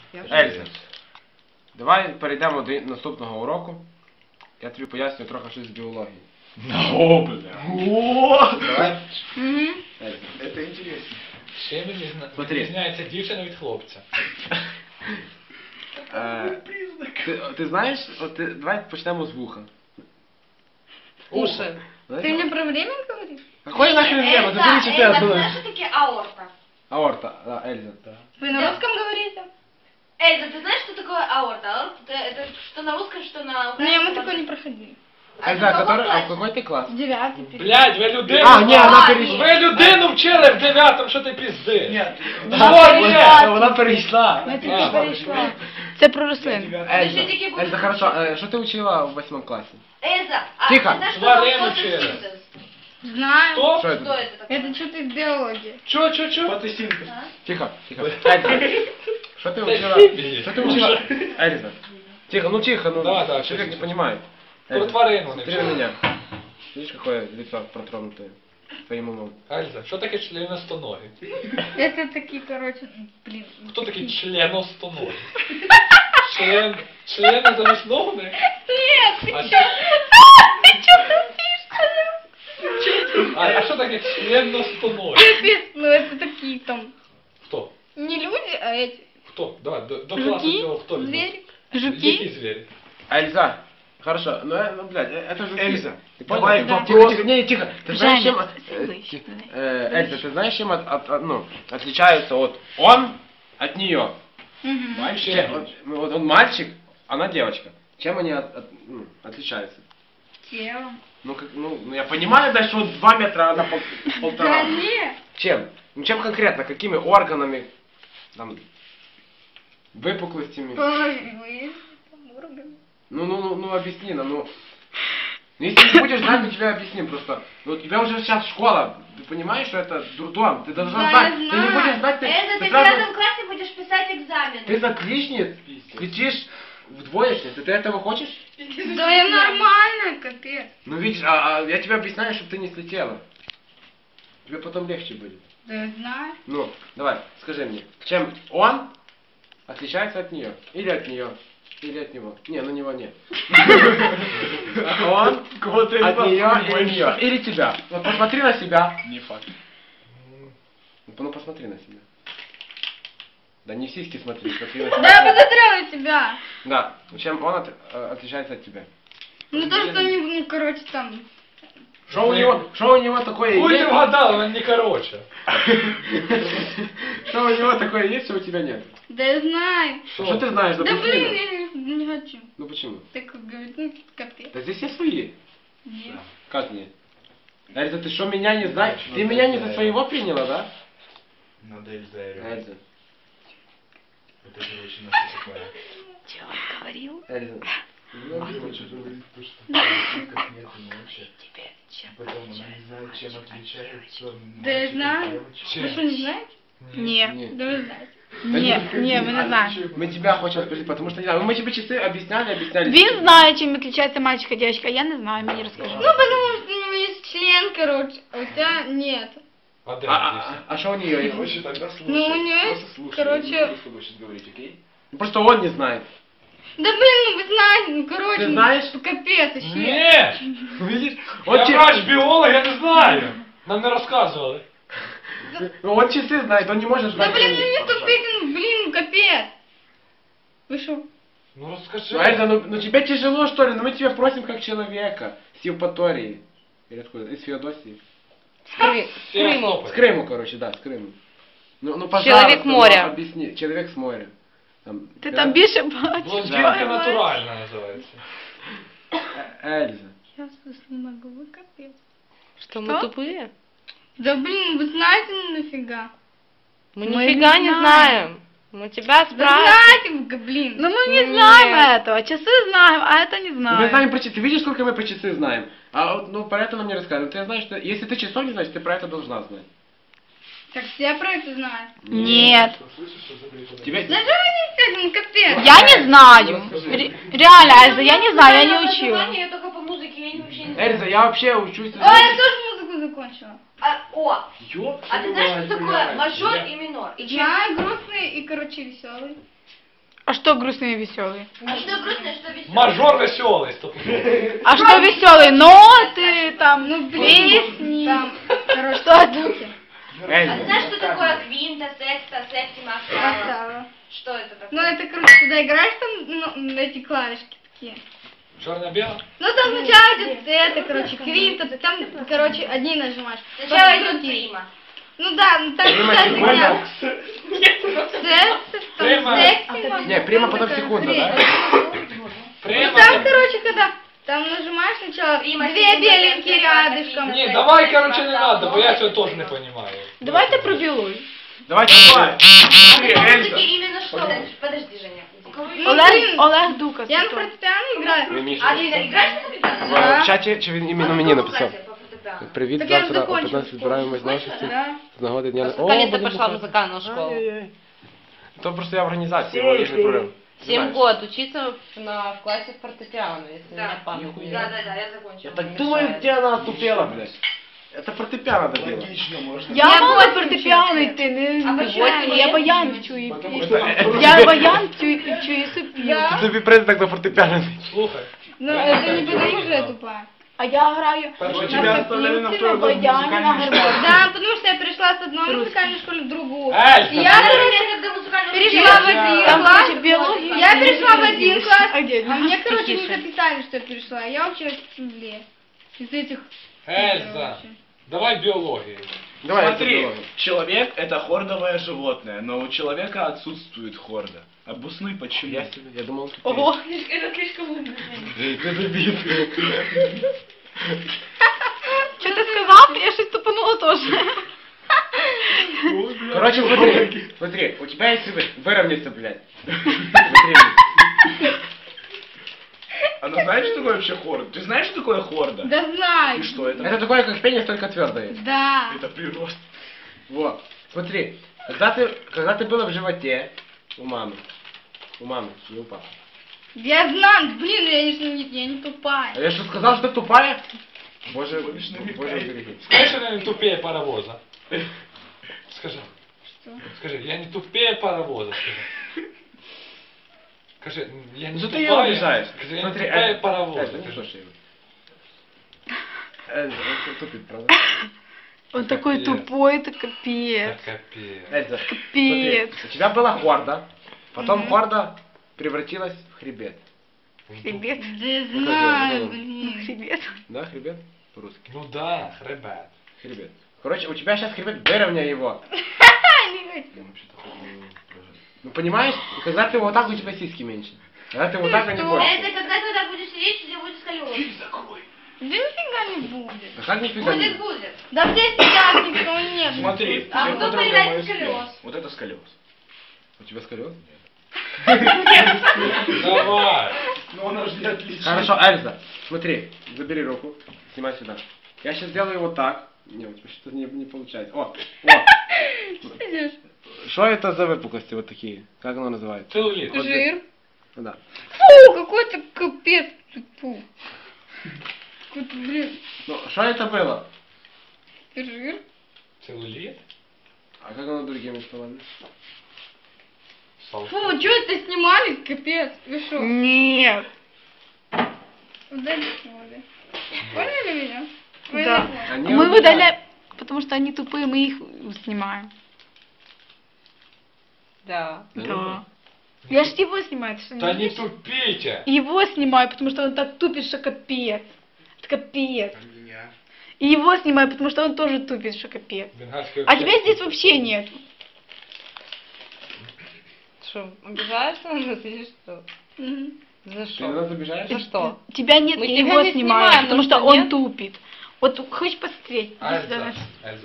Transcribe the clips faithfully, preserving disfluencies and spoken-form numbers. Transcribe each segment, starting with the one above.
Ельза, давай перейдемо до наступного уроку. Я тобі поясню трохи щось з біології. О, бля. О! Давай. Ельза, это интересно. Чим відрізняється дівчина від хлопця? Е, ти, ти знаєш, от ти, давай почнемо з вуха. Уши. Знаєш? Ты мне про время говоришь? Какой нахрен время? Ты Эльза, смотри, что ты Эльза, остановишь. знаешь, что такое аорта? Аорта, да, Эльза. Да. Вы на русском говорите? Эльза, ты знаешь, что такое аорта? Аорта это, это что на русском, что на Не, украинском? мы такое не проходили. А Эльза, ты в каком который, а в классе? какой ты класс? Девятый. перед- Блядь, ви людину... А, ні, вона А, перейшла. Ви людину вчили в дев'ятому, що ти пізди? Нет. Що ні? Вона перейшла. Я А. тільки перейшла. Це про рослин. Эльза, Подожди, таки буду Эльза, хорошо, э, что ты учила в восьмом классе? Эльза, а Тихо. ты знаешь, что Тварин такое учили. фотосинтез? Знаю. Хто? Что Что это? это такое? Это что-то из биологии. Чо, чо, чо? Фотосинтез. А? Тихо, тихо. Эльза, что ты учила? Что ты учила? Эльза, тихо, ну тихо, ну Да, да, человек тихо, не понимает. Про Эльза, тварину не смотри на вчили. меня. Видишь, какое лицо протронутое твоим умом? Альза, що таке членостоногі? Это такие, короче, блин. Хто такий членостоногі? Член... Члени замість ногу не? Нет, А ты що? чё? Ты чё тупишь? А, а що таке членостоногі? Капец, ну это такие там, Хто? не люди, а эти. Хто? Давай, до, до класу Жуки, цього хто? звери. Які звері? Эльза, хорошо, ну, э, ну блядь, э, это же Эльза, ты давай понял? вопрос. Тихо, тихо, не, тихо. Ты знаешь, Женя, чем, э, слышь, ти- давай. э, Эльза, ты знаешь, чем от, от- от- ну, отличается вот он от нее? Мгм. Чем- вот, ну, вот он мальчик, она девочка. Чем они от- от- ну, отличаются? Телом. Ну, как, ну, ну, я понимаю, да, что он два метра, а она пол- Да полтора. не. Чем? Ну, чем конкретно? Какими органами? Там, выпуклостями? Половые. Органы. Ну, ну, ну, ну, объясни нам, ну. Ну, если не будешь знать, мы тебе объясним просто. Ну, у тебя уже сейчас школа, ты понимаешь, что это дурдом, ты должна Да, знать. я Ты не знаю. будешь знать, ты, Эльза, ты ты в сразу- пятом классе будешь писать экзамен. Ты отличниц, кричишь в двоечнице, ты этого хочешь? Да я нормально, капец. Ну, видишь, а, а я тебе объясняю, чтобы ты не слетела. Тебе потом легче будет. Да я знаю. Ну, давай, скажи мне, чем он отличается от нее? Или от нее? Или от него? Не, ну него нет. Он Кого-то из от вас нее не или боишься? нее. Или тебя. Вот посмотри на себя. Не факт. Ну посмотри на себя. Да не в сиськи смотри, смотри на себя. Да я посмотрела на тебя. Да, чем он от- э, отличается от тебя? Ну то, что они, ну короче там. Что у него, что у него такое Хуй ти есть? вгадала, він не короче. Что у него такое есть, что у тебя нет? Да я знаю. Что ты знаешь? Да Допусти блин, нам. я не, не хочу. Ну почему? Так говорит, ну капец. Да здесь все свои. Нет. Как нет? Эльза, ты что, меня не знаешь? Ты меня не за своего приняла, да? Надо Эльза. Эльза. Это же очень наше такое. Чего он говорил? Эльза. Ну, короче, говорит то, что как нет, ну вообще. Потом она не знает, чем отличается Да я мальчик от знаю. девочки. Вы что, не знаете? Ні. Да вы знаете. Ні, ні, ми не знаємо. Мы тебя хотим спросить, потому что не знаю. Мы тебе часы объясняли, объясняли. Він знає, чим відрізняється мальчик і дівчинка, я не знаю, мені розкажи. Ну потому что у него есть член, короче, а у тебя нет. А де А, він а, дівся? а что у нее? Короче, тогда слушай. Ну, у неё Просто есть, слушай. короче- Я не буду с тобой сейчас говорить, окей? Просто он не знает. Да блин, ну вы знаете, ну короче. Ты знаешь? Ну, капец, вообще. Ні! Видишь? Я Он, че- врач біолог, я не знаю. Нам не розказували. ну, он часы знает, он не может Да знать. блин, что ну они- не тупите, ну блин, ну капец. Вы что? Ну розкажи. Ну, Эльза, ну, ну тебе тяжело, что ли? Ну мы тебя просим как человека. С Евпатории. Или откуда? Из Феодосии. З Криму. С Крыму, короче, да, с Крыму. Ну, ну пожалуйста, Человек ну, моря. объясни. Человек с моря. Там, Ти да? там більше бачиш. Блондинка натуральна називається. Э, Эльза. Я слушай, не могу, вы капец. Що, ми тупі? Да блин, вы знаете, ну нафига? Ми Мы ніфіга не не знаем. знаємо. Ми тебя Вы спрашиваем. знаете, вы, блин. Ну мы не Нет. знаем этого. Часы знаем, а это не Мы знаем. знаем про часы. Ты видишь, сколько мы про часы знаем? А вот, ну, про это нам не рассказывают. Ты знаешь, что если ты часов не знаешь, ты про это должна знать. Так все про это знают. Нет. Слышишь, что за бред? Тебе... Да что вы не скажете, ну капец. Я не знаю. Ре- Реально, Эльза, я не знаю, я не учила. Образование, я только по музыке, я не- вообще не знаю. Эльза, я вообще учусь... О, я тоже музыку закончила. А, о, Ёб а ты твою знаешь, мать, что такое блядь. мажор Я- и минор? И чем? Знаю, грустный и, короче, веселый. А что грустные и веселые? А что грустно, что весело? Мажор веселый, стоп. А что веселые? Ноты, там, Ну, песни. Там, короче, Что это? А Эльза. ты знаешь, что такое квинта, секста, септима, октава? октава. Что это такое? Ну, это, короче, когда играешь, там, ну, эти клавишки такие. Черно-бело? Ну, там сначала идет это, короче, квинта, там, короче, одни нажимаешь. Сначала Потом идет другие. прима. Ну да, ну там Прима всегда секунда. секс, там Прима. сексима. Не, прима потом такая секунда, хрень. да? Ну Прямо. там, короче, когда там нажимаешь сначала Прима, две секунда, беленькие секунда, рядышком. секунда. Не, давай, короче, не надо, бо я тебя тоже не понимаю. Давайте про биологию. Давайте, давай. А Смотри, по Эльза. музыке именно что? Подожди, Женя. У кого есть? Ну, Олег, блин, Олег Дукас. Я на потом. фортепиано играю. Ми, Міша. А ты играешь на фортепиано? В чаті чи він іменно мені написав? По фортепиано. Привіт, Так я ж завтра о закончила п'ятнадцять збираємось на Закончила, офісі. Да. З нагоди дня. Наконец-то будемо пошла в бухати. музыкальную школу. Ай-яй-яй. То просто я в організації, молодіжний прорив. Семь Знаєш. год учиться на, в классе фортепиано, если Да. меня память не Да, изменяет. да, да, я закончила. Я так думаю, где она отупела, блядь. Это фортепиано добила. Логично, можно. Я Я мала восемь фортепиано вчуся. йти, не А не почему восьмі, ні? я баян вчу і Потому п'ю. что Я баян вчу і вчу і сопію. Тобі приз так на фортепіано. Слухай. Ну, это не потому, что я тупая. А я граю Короче, на тебя оставляли на сопілці, второй на год баяні, на музикальної школи. гармоні. Да, потому что я перешла с одной музыкальной школы в другую. Эльза, И я, привет. короче, Я когда музыкальную перешла в один Там, класс. короче, биология. Я перешла в один класс. А где? А мне, короче, не Тихіше. написали, что я перешла. Я вообще в земле. Из этих... Эльза, короче. давай биологию. Давай, Смотри, это человек это хордовое животное, но у человека отсутствует хорда. Обуснуй почему. Я себе, я думал, что Ого. Это слишком умно. Що ти сказав? Я щось тупанула теж. Короче, смотри, смотри, у тебя есть вы- выровняйся, блядь. Смотри. Она знает, что такое вообще хорда? Ты знаешь, что такое хорда? Да знаю. И что это? Это такое, как пенис, только твердое. Да. Это прирост. Вот, смотри, когда ты, когда ты была в животе у мамы, у мамы, не у папы. Я знаю, блин, я не, я не тупая. А я что, сказал, что ты тупая? Боже, Будешь намекать. боже, береги. Скажи, что я не тупее паровоза. Скажи. Что? Скажи, я не тупее паровоза, скажи. Скажи, я не Ну ты тупая. ее обижаешь. Скажи, я не Смотри, тупее Эльза, паровоза. Эльза, не скажи. слушай его. Эльза, он тупит, правда? Он такой Капец. тупой, это Да капец. капец. Эльза, смотри, Капец. у тебя была хорда, потом хорда превратилась в хребет. Хребет. Да я Ну, знаю, ну, блин. Хребет. Да, хребет? По-русски. Ну да, ребят. Хребет. Короче, у тебя сейчас хребет, выровняй его. Ну понимаешь, когда ты вот так, у тебя сиськи меньше. Когда ты вот так, они что? больше. Это когда ты так будешь сидеть, у тебя будет сколиоз. Да нифига не будет. Да как нифига Будет, не. будет. Да все сидят, никого нет. Смотри, А тебе кто подруга появляется моя сколиоз. сколиоз? Вот это сколиоз. У тебя сколиоз? Давай. Но она же не отличит. Хорошо, Эльза, смотри, забери руку, снимай сюда. Я сейчас сделаю вот так. Не, у тебя что-то не, не получается. О, о. Идешь. Что это за выпуклости вот такие? Как оно называется? Целлулит. Жир. Да. Фу, какой-то капец. Фу. Какой-то, блин, Ну, что это было? жир. Целлулит? А как оно другими словами? Салфет. Фу, что это снимали? Капец. Вы что? Нет. Удали снимали. Поняли меня? Вы Да. не поняли. Они Мы убегают. выдаляем, потому что они тупые, мы их снимаем. Да. Да. Да. Я ж его снимаю, ты что не Да не видишь? тупите. Его снимаю, потому что он так тупит, что капец. Это капец. И его снимаю, потому что он тоже тупит, что капец. Бенгальский А тебя здесь вообще нет. Что, обижаешься на нас или что? Мгм. За Ты на нас что? обижаешь? За что? Тебя нет, Мы я тебя его не снимаю, снимаем, потому ну что что, он нет? тупит. Вот хочешь посмотреть? Иди сюда. Эльза. Эльза.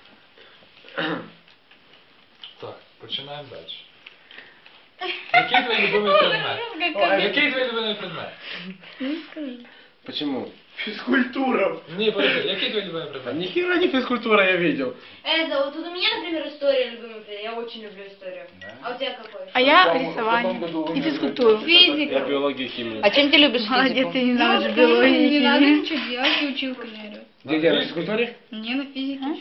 Так, починаємо далі. Який твій любимий предмет? Який твій любимий предмет? Не скажу. Почему? Физкультура. Ні, подожди, який твій любимий А предмет? ни хера не физкультура я видел. Эльза, вот тут у меня, например, история любимый предмет. Я очень люблю историю. А у тебя какой? А я В каком- в рисование каком году вы и умерли? физкультуру. Я Физика. биологию, химию. А чем ты любишь Молодец, физику? ты не Ну, знаешь ну, биологии. не надо химии. ничего делать, и училка не орёт. Где, где, на физкультуре? Не, на физике. Еще кружки.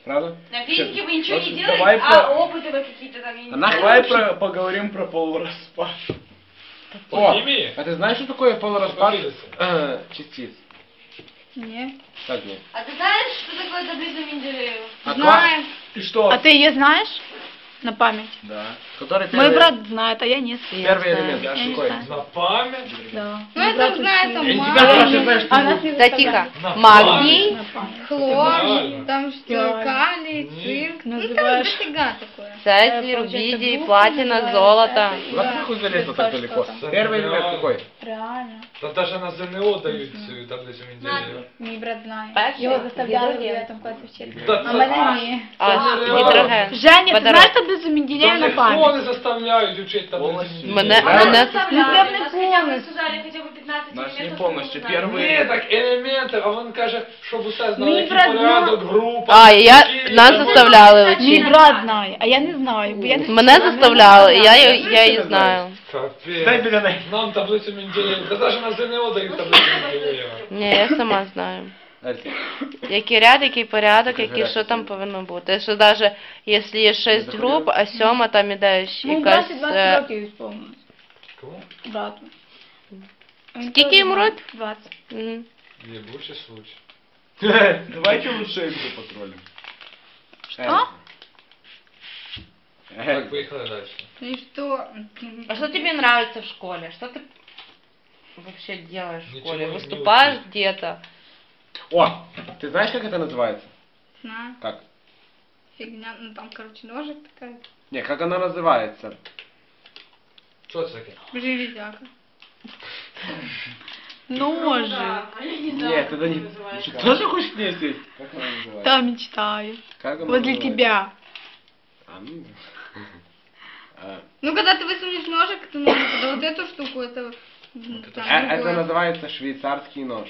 Правда? На физике вы ничего Вот не давай делаете, а по- опыты вы какие-то там, я не А нахуй Давай вообще? про- поговорим про полураспад. По О, химии? а ты знаешь, что такое полураспад Что э, частиц? Не. Как нет? А ты знаешь, что такое таблица Менделеева? А Знаем. И что? А ты ее знаешь? На память. Да. Который Мой первый, брат знает, а я не знаю. первый элемент, да, Я не какой? знаю. На память? Да. Ну, это знает там Я тебя магний, спрашиваю, А что нас не Да, тихо. заставляют. На Магний. На память. хлор, Правильно. там что, Правильно. калий, Нет. цинк. Ну, там Называешь- дофига такое. Цезий, Получается, рубидий, группа платина, называется, золото. это и- Куда ты нахуй залезла Да, так что далеко? там? Первый элемент какой? Реально. Да даже на ЗНО дают цю таблицю Менделеева. Мой брат знает. Перший? Его заставляли в Гидроген. девятом классе вчить. Да А це- мы не. А, Це гідроген. Женя, ты Водород. знаешь таблицу Менделеева на Та память? ніхто не заставляють вчити таблицю Полностью. Менделеєва. Мене, Да? мене Ну, прям не Нас хотя бы полностью. сказали хотя бы пятнадцать Нас не элементов, полностью. чтобы мы знали. Первый- Ні, так елементи, а він каже, щоб усе знали, Мій який брат порядок, група. А, я, які- нас заставляли Мой вчити. брат знає, а я не знаю. Бо я не Мене заставляли, я, я, я її знаю. Капець. Дай біля неї. Нам таблицю Менделеєва. Та навіть на ЗНО дають таблицю Менделеєва. Ні, я сама знаю. Альця. Який ряд, який порядок, який Порядок. що там повинно бути. Що навіть якщо є шість груп, а сьома там іде ще Ну, якась... брату двадцять е, років ісполнилось. Кому? Брату. Він Скільки теж йому знає. років? двадцять. мгм. Єбучий случай. Давайте лучше игру потроллим. Что? Так, поїхали далі. И что? А что тебе нравится в школе? Что ты вообще делаешь в Ничего школе? не Выступаешь учишь. где-то? О, ты знаешь, как это называется? Знаю. Как? Фигня. Ну, там, короче, ножик такая. Не, как она называется? Що це таке? Железяка. Ножик. Да, они не знают, Нет, как это не... называется. Что, тоже хочешь не сесть? Как она называется? Там мечтаю. Как она Возле называется? тебя. А, ну... А, Ну, когда ты высунешь ножик, это ножик. Да вот эту штуку, это... м, там, э, Это другое. называется швейцарский нож.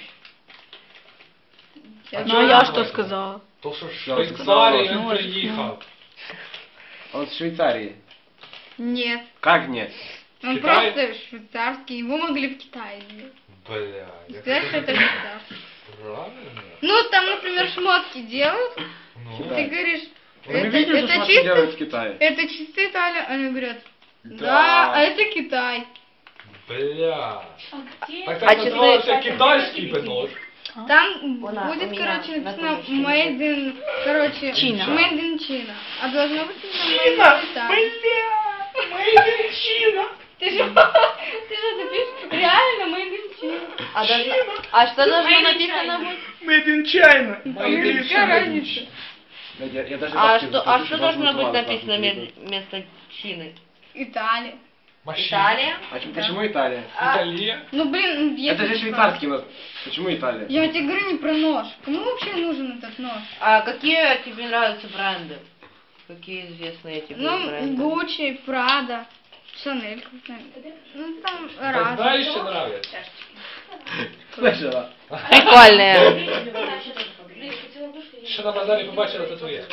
Я А Ну, а чё я это что называется? сказала? То, що в Що Швейцарії він сказала? приїхав. Он с Швейцарии. Нет. Как нет? Он Китай? просто швейцарский. Его могли в Китае сделать. Бля, як Сказать, что это швейцарский. правильно. Ну, там, например, шмотки делают. Ну, Ты говоришь, Вы не это, видели, это что чисто, делают в Китае? это чисто Италия. Они говорят, да, Да. а это Китай. бля. А где? Так А так чи називався ти- китайський пенож. Там Вона у будет, меня короче, на написано книжке. made in, короче, China. made in China. А должно быть написано made in Italy. Ты же, ты же напишешь реально made in China. А, должно- а что должно Made in написано China. быть? Made in China. Ну, какая разница? Да, я- я даже А бабке что, скажу, а что должно возьмут быть вас, написано нахуй, ме- вместо Чины? Италия. Машина. Италия? А чё- почему Италия? Італія. Ну, блин, если Это же ты швейцарский нож. Почему Италия? Я тебе говорю не про нож. Кому вообще нужен этот нож? А какие тебе нравятся бренды? Какие известные тебе Ну, бренды? Гуччи, Прада, Шанель. Ну, там Так разные. знаєш, що нравиться? Слышала? Прикольные. Що на базарі побачила, це твоє.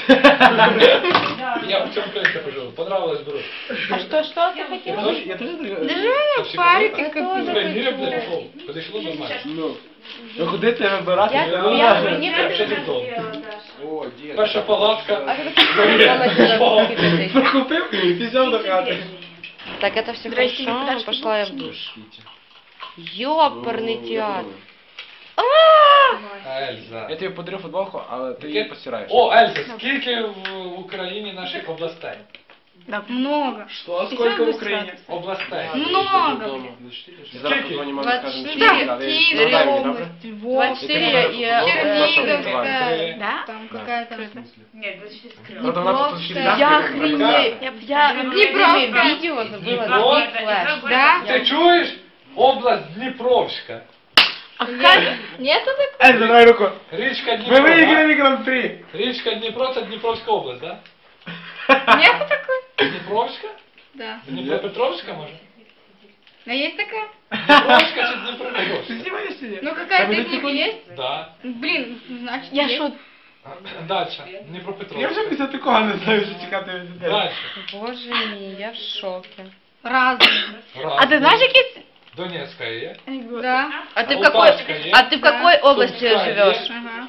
Я в цьому принципі пожив. Понравилось, беру. А что, что ты хотел? Я тоже- я тоже так- Даже у меня парики Это копили. тоже Блин, Міря, блядь, пішов. Подійшло нормально. Ну, ну куди ти вибирати? Я- Я я- не я- знаю. Мне Вообще диктон. О, дед. Перша палатка. А это какие Прокупив і пішов до хати. Так, это все Здрасте, хорошо, Наташка, пошла я в душ. Ёперный театр. Ельза. Я тобі подарю футболку, але ти її постираєш. О, Ельза, скільки в Україні наших областей? Много. Что? Сколько в Украине? Областей. Много. І зараз Скільки? позвонимо, двадцять скажемо, шість. скільки, Да, але Київ, нагадай мені, область, добре? Львов, двадцать четыре и... Чернигов, Наша такая, Да? там какая-то... Нет, двадцать четыре скрыла. Правда, вона тут Дніпровська. щільна, Я прям охренею. така. Я, я, Дніпровська. Видео забыла Дніпро? нажать флеш. Да? Ти чуєш? Область Дніпровська. А как? Нету такого? Ей, задай руку. Річка Ми Дніпро. да? виграли гран-при. Річка Дніпро це Дніпровська область, так? Нету такой? Дніпровська? Да. Дніпропетровська, може? А есть такая? Дніпровська чи Дніпропетровська? Ну какая-то из них есть? Да. Блин, значит, Я есть. что, Дальше. Я вже Дніпропетровська. після такого не знаю, що чекати від людей. Дальше. Боже мой, я в шоке. Разные. Раз. а ты знаешь, какие... Донецька є. Да. А ты в Полтавская какой, есть? а ты в какой области Сумская живешь? есть? Ага.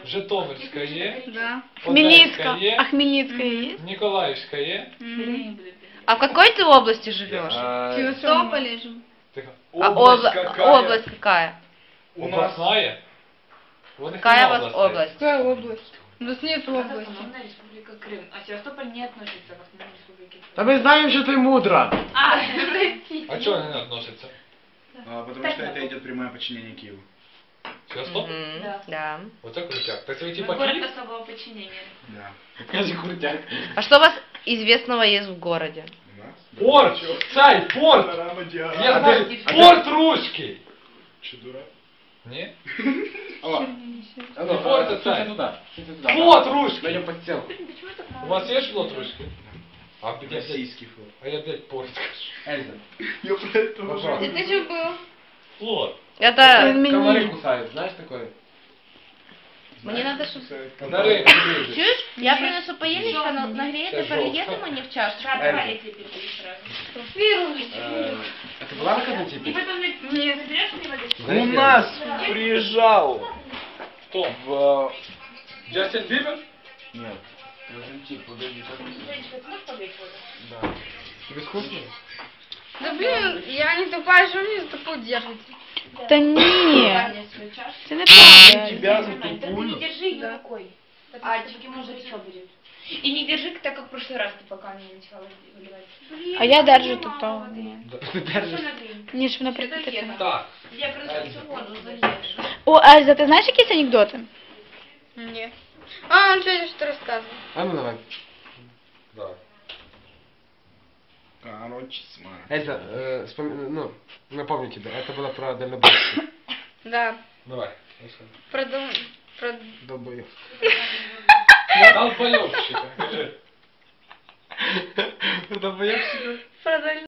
Житомирська є, Да. Одесская Хмельницкая. е? А Хмельницкая есть? Ніколаївська є. Мгм. А в какой ты области живешь? А, Севастополе же. Тихо. А Область обла- какая? область какая? У нас Областная? Вот их Какая у нема вас областей. область? Какая область? У нас нет области. Автономная республика Крым. А Севастополь не относится к автономной республике Крым. Та ми знаємо, що ти мудра. А, А чого вони не относяться? а, потому что это идет прямое подчинение Киеву. Севастополь? Мгм, Да. Да. Вот это крутяк. Так вы Мы типа город Киев? особого подчинения. Да. Кажи крутяк. А что у вас известного есть в городе? У нас? Порт! Цай, порт! Панорама Диана. Я А знаю, ты- а порт русский! Че, дурак? Не? Алло. А ну, Вот а, это. сунься туда. Сунься туда. Плот русский! Найдем подстилку. У вас есть плот русский? А где, блядь? Российский флот. А я, блядь, порт скажу. Эльза. Я про это уже. Попробуй. Это же был. Плот. Это... Комары кусают, знаешь такое? Мне надо, чтобы... На рынке ближе. Чуешь? Я принесу поильничка, но нагреется, Сейчас перееду желто. мне в чашку. Да, давай, я тебе передаю сразу. Э, Это была на каком И типе? потом мне заберешь мне водичку? У нас приезжал Кто? в... Джастин Бибер? Нет. Подожди, подожди, как Женечка, ты можешь побрить воду? Да. Тебе скучно? Да блин, я не тупая, что мне за тупую держите? Да нет, Мне свою чашку. это неправда. Тебя за Да ты не тупую. держи ее рукой. А тебе может быть берет. И не держи так, как в прошлый раз ты пока не начала выливать. А я держу тупо. Ты держишь? Ні, щоб вона притикати. Так. Я просто всю воду залезу. О, Ельза, ти знаєш якісь анекдоти? Нет. А, он что что рассказывал? А ну давай. Давай. Короче, смотри. Эльза, э, вспом- ну, напомню тебе, это было про дальнобойщиков. Да. Давай. расскажи. Про дом... Про... Долбоёб. Долбоёбщика. Скажи. Долбоёбщиков? Про